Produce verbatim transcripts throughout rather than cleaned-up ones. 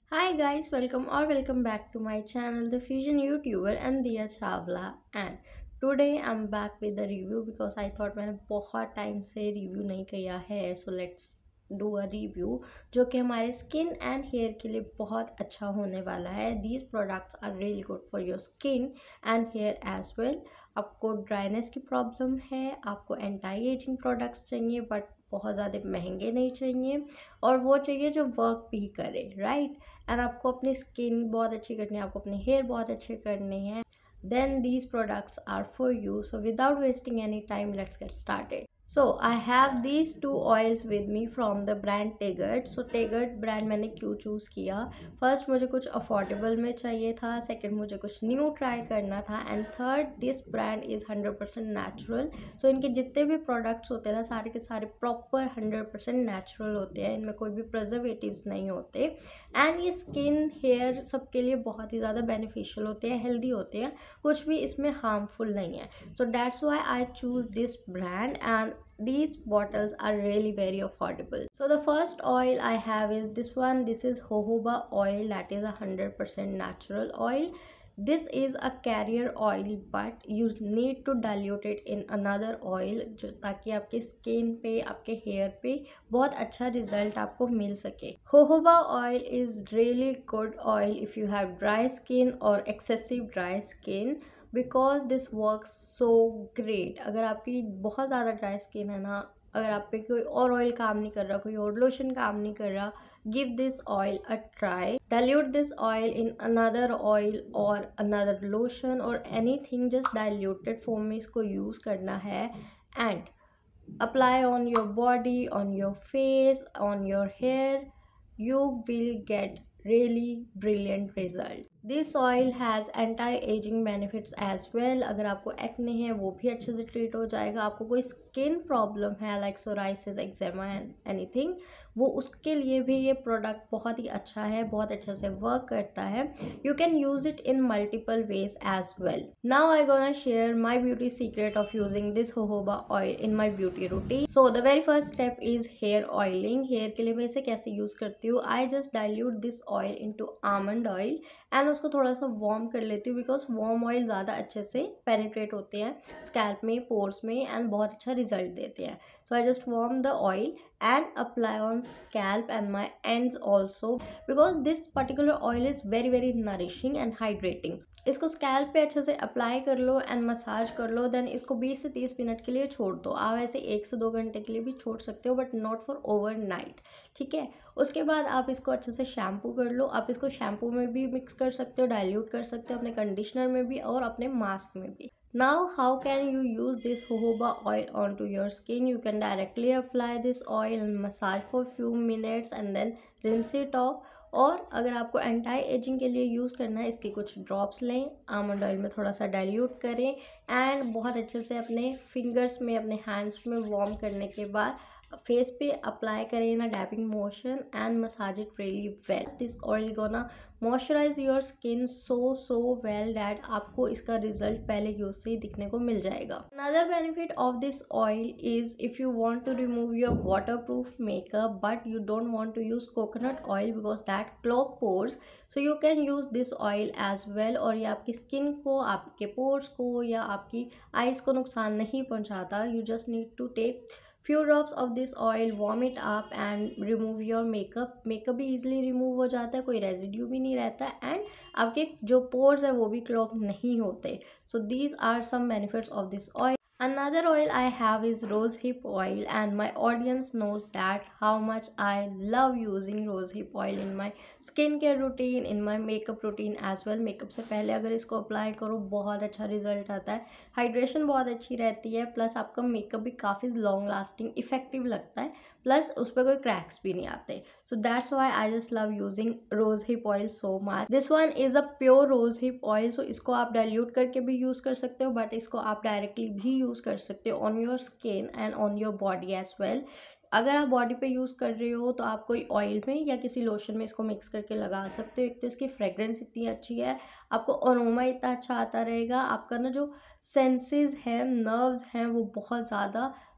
Hi guys, welcome or welcome back to my channel, the Fusion YouTuber and Diya Chawla. And today I'm back with the review because I thought मैंने बहुत time से review नहीं किया है, so let's do a review जो कि हमारे skin and hair के लिए बहुत अच्छा होने वाला है. These products are really good for your skin and hair as well. आपको ड्राइनेस की प्रॉब्लम है, आपको एंटी एजिंग प्रोडक्ट्स चाहिए बट बहुत ज़्यादा महंगे नहीं चाहिए, और वो चाहिए जो वर्क भी करे, राइट. एंड आपको अपनी स्किन बहुत अच्छी करनी है, आपको अपने हेयर बहुत अच्छे करने हैं, then these products are for you. So without wasting any time, let's get started. So I have these two oils with me from the brand Tegart. So Tegart brand मैंने क्यों चूज़ किया? First मुझे कुछ affordable में चाहिए था, second मुझे कुछ न्यू ट्राई करना था, and third this brand is hundred percent natural. So इनके जितने भी प्रोडक्ट्स होते हैं ना, सारे के सारे प्रॉपर हंड्रेड परसेंट नेचुरल होते हैं, इनमें कोई भी प्रिजर्वेटिव्स नहीं होते. एंड ये स्किन हेयर सबके लिए बहुत ही ज़्यादा बेनिफिशियल होते हैं, हेल्दी होते हैं, कुछ भी इसमें हार्मफुल नहीं है. So that's why I choose this brand and these bottles are really very affordable. So the first oil I have is this one. This is jojoba oil, that is a hundred percent natural oil. This is a carrier oil but you need to dilute it in another oil जो ताकि आपके skin पे, आपके hair पे बहुत अच्छा result आपको मिल सके. jojoba oil is really good oil if you have dry skin or excessive dry skin because this works so great. अगर आपकी बहुत ज़्यादा ड्राई स्किन है ना, अगर आप पे कोई और ऑयल काम नहीं कर रहा, कोई और लोशन काम नहीं कर रहा, give this oil a try. Dilute this oil in another oil और अनदर लोशन और एनीथिंग, जस्ट डाइल्यूटेड फॉर्म में इसको यूज़ करना है. And apply on your body, on your face, on your hair. You will get really brilliant result. This oil has anti-aging benefits as well. अगर आपको acne है वो भी अच्छे से ट्रीट हो जाएगा. आपको कोई स्किन प्रॉब्लम है like psoriasis, eczema and anything, वो उसके लिए भी ये प्रोडक्ट बहुत ही अच्छा है, बहुत अच्छे से वर्क करता है. You can use it in multiple ways as well. Now I gonna share my beauty secret of using this jojoba oil in my beauty routine. So the very first step is hair oiling. Hair के लिए मैं इसे कैसे use करती हूँ? I just dilute this oil into almond oil and उसको थोड़ा सा वार्म कर लेती हूँ बिकॉज वार्म ऑयल ज़्यादा अच्छे से पेनिट्रेट होते हैं स्कैल्प में, पोर्स में, एंड बहुत अच्छा रिजल्ट देते हैं. So I just warm the oil and apply on scalp and my ends also because this particular oil is very very nourishing and hydrating. इसको स्कैल्प पे अच्छे से अप्लाई कर लो एंड मसाज कर लो, देन इसको बीस से तीस मिनट के लिए छोड़ दो. आप ऐसे एक से दो घंटे के लिए भी छोड़ सकते हो but not for overnight, ठीक है. उसके बाद आप इसको अच्छे से शैम्पू कर लो. आप इसको शैम्पू में भी मिक्स कर सकते हो, डाइल्यूट कर सकते हो, अपने कंडीशनर में भी और अपने मास्क में भी. Now how can you use this jojoba oil onto your skin? You can directly apply this oil and massage for few minutes and then rinse it off. और अगर आपको एंटी एजिंग के लिए यूज़ करना है, इसके कुछ ड्रॉप्स लें, आमंड ऑयल में थोड़ा सा डाइल्यूट करें एंड बहुत अच्छे से अपने फिंगर्स में, अपने हैंड्स में वार्म करने के बाद फेस पे अप्लाई करें in a dabbing motion and massage it really well. This oil gonna moisturize your skin so so well that आपको इसका रिजल्ट पहले यूज से ही दिखने को मिल जाएगा. Another benefit of this oil is if you want to remove your waterproof makeup but you don't want to use coconut oil because that clog pores, so you can use this oil as well. और ये आपकी skin को, आपके pores को या आपकी eyes को नुकसान नहीं पहुंचाता. You just need to take few drops of this oil, warm it up and remove your makeup. Makeup भी easily remove हो जाता है, कोई रेजिड्यू भी नहीं रहता एंड आपके जो पोर्स है वो भी क्लॉग नहीं होते. So these are some benefits of this oil. Another oil I have is rosehip oil and my audience knows that how much I love using rosehip oil in my skincare routine, in my makeup routine as well. Makeup से पहले अगर इसको apply करो बहुत अच्छा result आता है, hydration बहुत अच्छी रहती है, प्लस आपका मेकअप भी काफ़ी लॉन्ग लास्टिंग इफेक्टिव लगता है, प्लस उस पर कोई क्रैक्स भी नहीं आते. So that's why I just love using rose hip oil so much. This one is a pure rose hip oil. So इसको आप डाइल्यूट करके भी यूज़ कर सकते हो बट इसको आप डायरेक्टली भी यूज़ कर सकते हो on your skin and on your body as well. अगर आप बॉडी पे यूज़ कर रहे हो तो आप कोई ऑयल में या किसी लोशन में इसको मिक्स करके लगा सकते हो. एक तो इसकी फ्रेग्रेंस इतनी अच्छी है, आपको अरोमा इतना अच्छा आता रहेगा, आपका ना जो सेंसेस हैं, नर्व्स हैं, वो बहुत ज़्यादा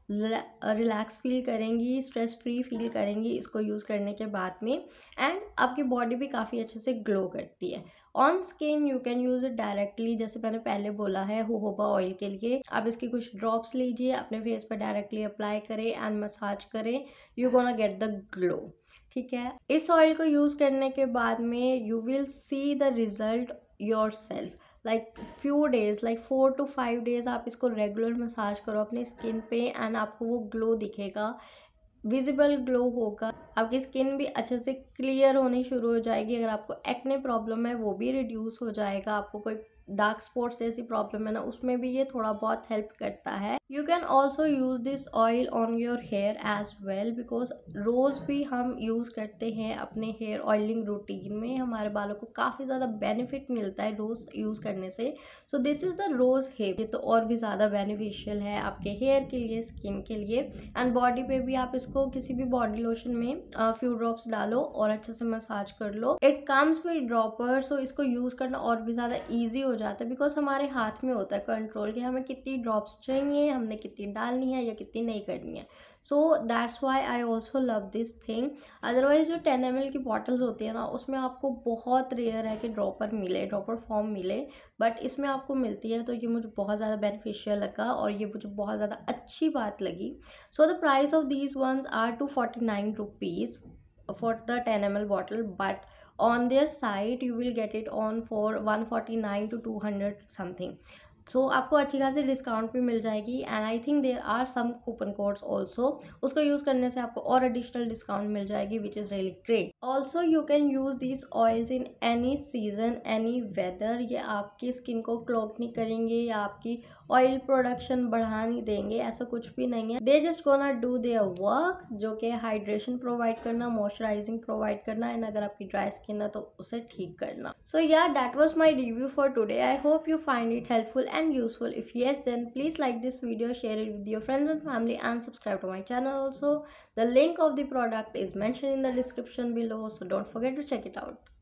रिलैक्स फील करेंगी, स्ट्रेस फ्री फील करेंगी इसको यूज़ करने के बाद में। एंड आपकी बॉडी भी काफ़ी अच्छे से ग्लो करती है। On skin you can use it directly, जैसे मैंने पहले बोला है जोजोबा ऑयल के लिए आप इसकी कुछ ड्रॉप्स लीजिए, अपने फेस पर डायरेक्टली अप्लाई करें एंड मसाज करें, you gonna get the glow. ठीक है, इस ऑयल को यूज़ करने के बाद में you will see the result yourself, like few days, like four to five days आप इसको रेगुलर मसाज करो अपनी स्किन पे एंड आपको वो ग्लो दिखेगा, विजिबल ग्लो होगा। आपकी स्किन भी अच्छे से क्लियर होनी शुरू हो जाएगी। अगर आपको एक्ने प्रॉब्लम है वो भी रिड्यूस हो जाएगा। आपको कोई डार्क स्पॉट्स जैसी प्रॉब्लम है ना, उसमें भी ये थोड़ा बहुत हेल्प करता है। You can also use this oil on your hair as well, because rose भी हम यूज़ करते हैं अपने हेयर ऑयलिंग रूटीन में। हमारे बालों को काफ़ी ज़्यादा बेनिफिट मिलता है रोज़ यूज़ करने से। So this is the rose hair, ये तो और भी ज़्यादा बेनिफिशियल है आपके हेयर के लिए, स्किन के लिए। एंड बॉडी पे भी आप इसको किसी भी बॉडी लोशन में फ्यू ड्रॉप्स डालो और अच्छे से मसाज कर लो। It comes with dropper, so इसको यूज़ करना और भी ज़्यादा ईजी हो जाता है, बिकॉज हमारे हाथ में होता है कंट्रोल कि हमें कितनी ड्रॉप्स चाहिए, हमने कितनी डालनी है या कितनी नहीं करनी है। So that's why I also love this thing. Otherwise जो टेन एम एल की बॉटल्स होती है ना, उसमें आपको बहुत रेयर है कि ड्रॉपर मिले, ड्रॉपर फॉर्म मिले, बट इसमें आपको मिलती है, तो ये मुझे बहुत ज़्यादा बेनिफिशियल लगा और ये मुझे बहुत ज़्यादा अच्छी बात लगी। So the price of these ones are two forty nine rupees for the ten m l bottle, but on their site you will get it on for one forty-nine to two hundred something. So so, आपको अच्छी खासी discount भी मिल जाएगी and I think there are some coupon codes also. उसको यूज़ करने से आपको और एडिशनल डिस्काउंट मिल जाएगी, which is really great. Also you can use this oils in any season, any weather. ये आपकी स्किन को क्लॉग नहीं करेंगे या आपकी ऑयल प्रोडक्शन बढ़ा नहीं देंगे, ऐसा कुछ भी नहीं है। They just gonna do their work, जो कि हाइड्रेशन प्रोवाइड करना, मॉइस्चराइजिंग प्रोवाइड करना एंड अगर आपकी ड्राई स्किन है तो उसे ठीक करना। So yeah that was my review for today. I hope you find it helpful and useful. If yes, then please like this video, share it with your friends and family and subscribe to my channel also. The link of the product is mentioned in the description below, so don't forget to check it out.